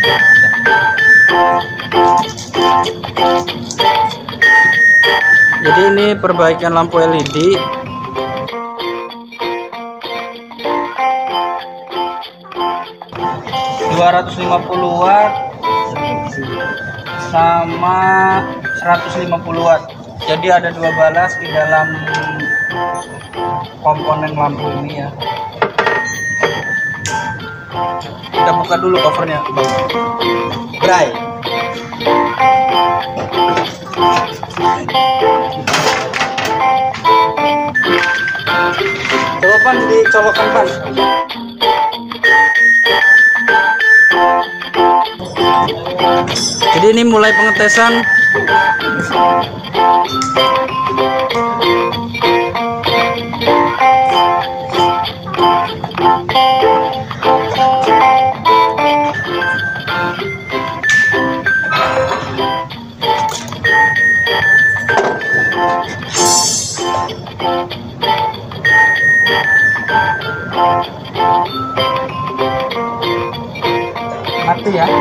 Jadi ini perbaikan lampu LED. ...250 watt sama 150 watt. Jadi ada 2 balas di dalam komponen lampu ini ya. Kita buka dulu covernya, Bray. Coba Pan, dicolokkan Pan. Jadi ini mulai pengetesan. Mati ya,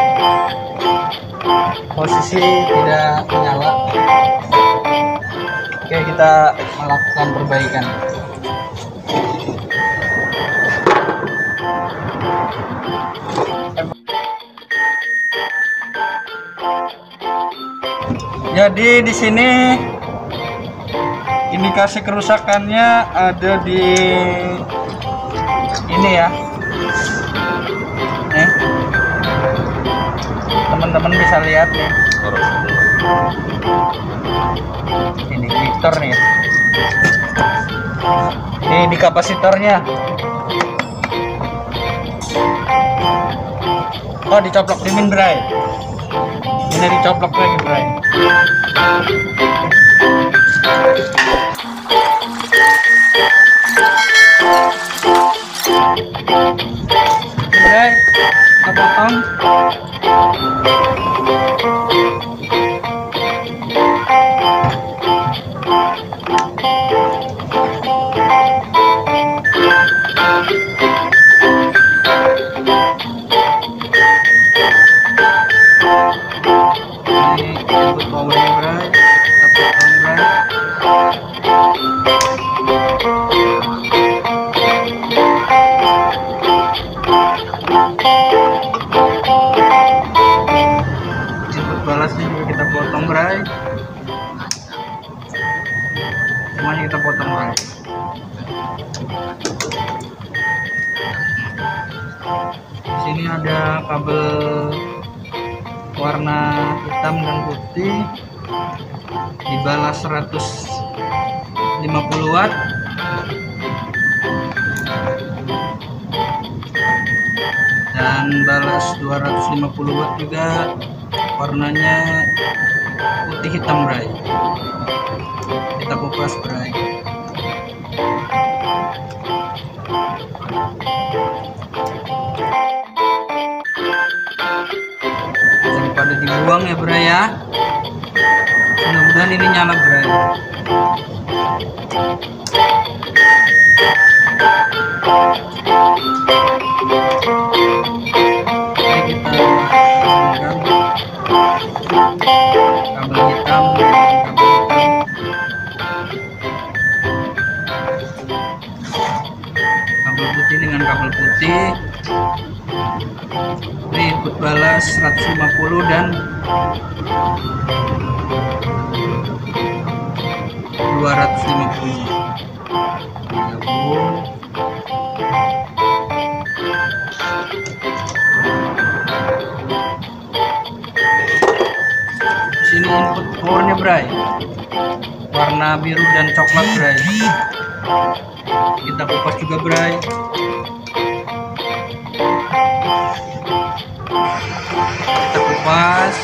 posisi tidak menyala. Oke, kita melakukan perbaikan. Jadi di sini indikasi kerusakannya ada di ini ya. Nih, teman-teman bisa lihat nih. Ini Victor nih. Ini di kapasitornya. Oh, dicoplok dimin, Bray. Ini dicoplok lagi, Bray. Bray, kita potong. Balasnya juga kita potong, Bray. Semuanya kita potong, Bray. Di sini ada kabel warna hitam dan putih, dibalas 150 watt. Dan balas 250 watt juga, warnanya putih hitam, Bray. Kita kupas, Bray. Daripada dibuang ya, Bray ya. Mudah-mudahan ini nyala, Bray. Kabel hitam, kabel putih dengan kabel putih. Ini input balas 150 dan 250. Sini input powernya, Bray, warna biru dan coklat, Bray. Kita kupas juga, Bray. Kita kupas.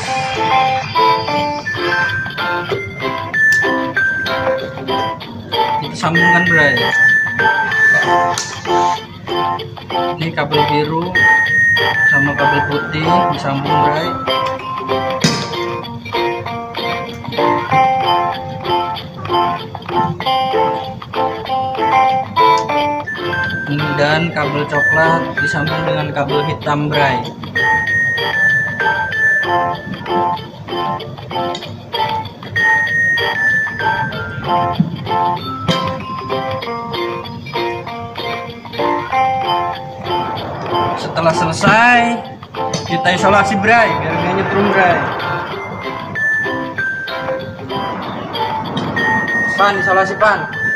Kita sambungkan, Bray. Ini kabel biru sama kabel putih disambung, Bray. Dan kabel coklat disambung dengan kabel hitam, Bray. Setelah selesai, kita isolasi bray, biar dia nyetrum bray. Pan, isolasi pan.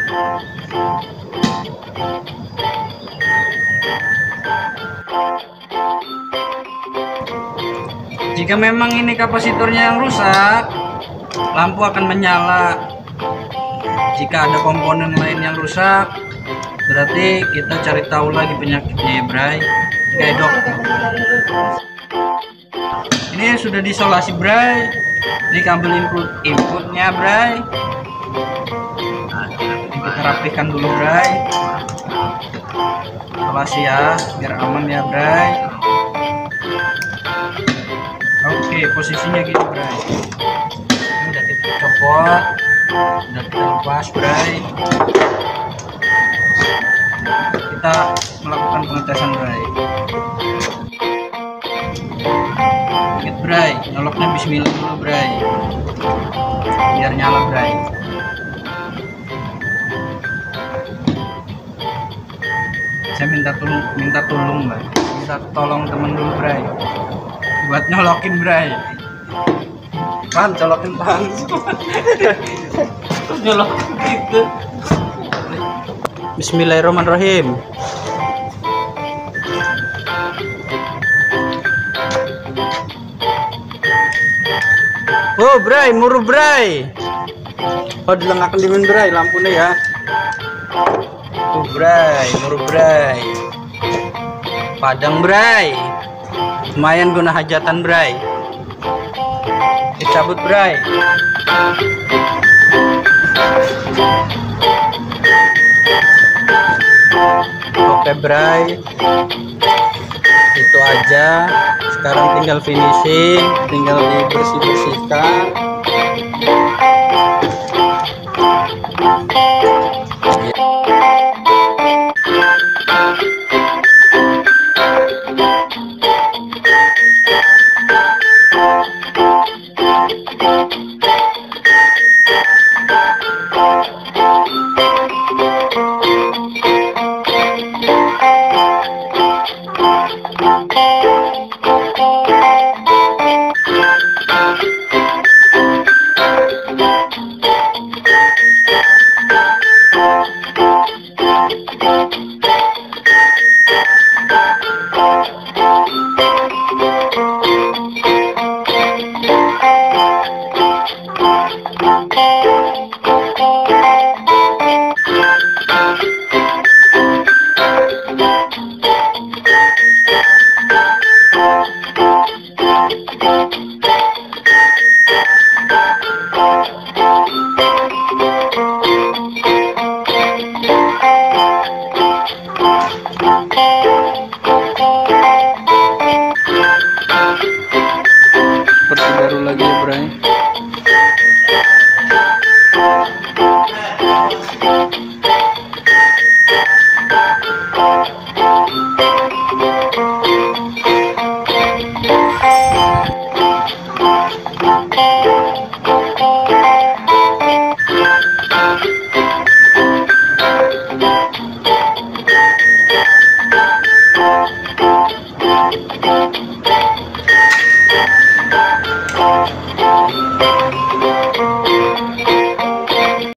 Jika memang ini kapasitornya yang rusak, lampu akan menyala. Jika ada komponen lain yang rusak, berarti kita cari tahu lagi penyakitnya, bray. Kayak dokter. Ini sudah diisolasi, bray. Diambil inputnya, bray. Nah, kita rapikan dulu, bray. Isolasi ya, biar aman ya, bray. Oke, posisinya gitu, bray. Ini udah kita copot, udah kita lepas, bray. Kita melakukan pengetesan, bray. Ingat, bray, nyoloknya bismillah dulu, bray, biar nyala, bray. Saya minta tolong, bray. Minta tolong temen dulu, bray, buat nyolokin, bray. Pan, colokin pan. Terus nyolokin gitu. Bismillahirrahmanirrahim. Oh, bray, muru, bray. Oh, dilengahkan dimin, bray, lampunya ya. Tuh, bray, muru, bray. Padang, bray. Lumayan guna hajatan, bray. Dicabut, bray. Oke, bray. Itu aja. Sekarang tinggal finishing, tinggal dibersih-bersihkan. Seperti baru lagi ya, bray.